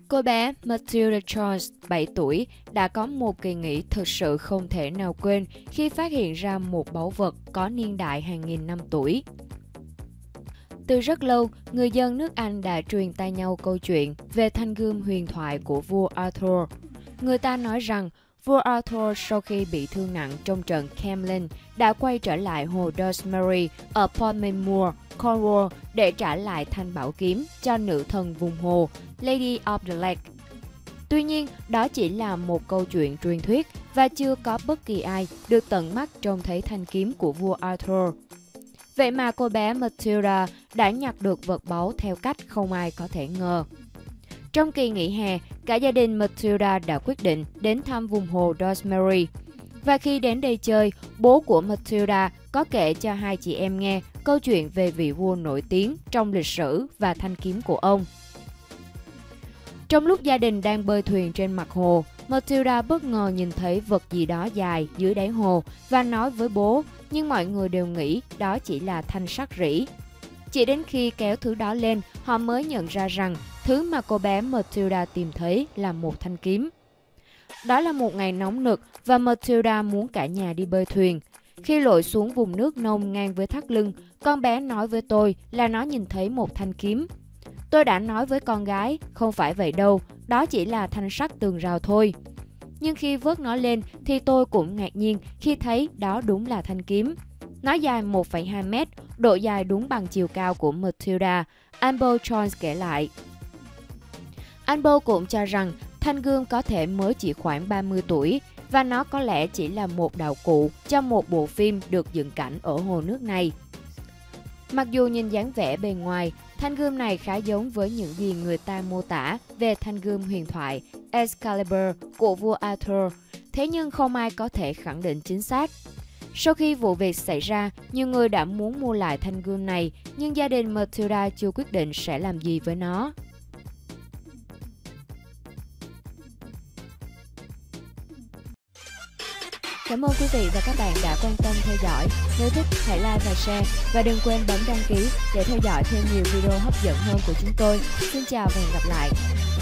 Cô bé Matilda Jones, 7 tuổi, đã có một kỳ nghỉ thực sự không thể nào quên khi phát hiện ra một báu vật có niên đại hàng nghìn năm tuổi. Từ rất lâu, người dân nước Anh đã truyền tai nhau câu chuyện về thanh gươm huyền thoại của vua Arthur. Người ta nói rằng vua Arthur sau khi bị thương nặng trong trận Camden đã quay trở lại hồ Dewsbury ở Portman Moor, Cornwall để trả lại thanh bảo kiếm cho nữ thần vùng hồ, Lady of the Lake. Tuy nhiên, đó chỉ là một câu chuyện truyền thuyết và chưa có bất kỳ ai được tận mắt trông thấy thanh kiếm của vua Arthur. Vậy mà cô bé Matilda đã nhặt được vật báu theo cách không ai có thể ngờ. Trong kỳ nghỉ hè, cả gia đình Matilda đã quyết định đến thăm vùng hồ Dewsbury. Và khi đến đây chơi, bố của Matilda có kể cho hai chị em nghe câu chuyện về vị vua nổi tiếng trong lịch sử và thanh kiếm của ông. Trong lúc gia đình đang bơi thuyền trên mặt hồ, Matilda bất ngờ nhìn thấy vật gì đó dài dưới đáy hồ và nói với bố, nhưng mọi người đều nghĩ đó chỉ là thanh sắt rỉ. Chỉ đến khi kéo thứ đó lên, họ mới nhận ra rằng thứ mà cô bé Matilda tìm thấy là một thanh kiếm. Đó là một ngày nóng nực và Matilda muốn cả nhà đi bơi thuyền. Khi lội xuống vùng nước nông ngang với thắt lưng, con bé nói với tôi là nó nhìn thấy một thanh kiếm. Tôi đã nói với con gái, không phải vậy đâu, đó chỉ là thanh sắt tường rào thôi. Nhưng khi vớt nó lên thì tôi cũng ngạc nhiên khi thấy đó đúng là thanh kiếm. Nó dài 1,2 mét, độ dài đúng bằng chiều cao của Matilda, Amber Jones kể lại. Amber cũng cho rằng thanh gươm có thể mới chỉ khoảng 30 tuổi và nó có lẽ chỉ là một đạo cụ cho một bộ phim được dựng cảnh ở hồ nước này. Mặc dù nhìn dáng vẻ bề ngoài, thanh gươm này khá giống với những gì người ta mô tả về thanh gươm huyền thoại Excalibur của vua Arthur, thế nhưng không ai có thể khẳng định chính xác. Sau khi vụ việc xảy ra, nhiều người đã muốn mua lại thanh gươm này, nhưng gia đình Matilda chưa quyết định sẽ làm gì với nó. Cảm ơn quý vị và các bạn đã quan tâm theo dõi. Nếu thích, hãy like và share. Và đừng quên bấm đăng ký để theo dõi thêm nhiều video hấp dẫn hơn của chúng tôi. Xin chào và hẹn gặp lại!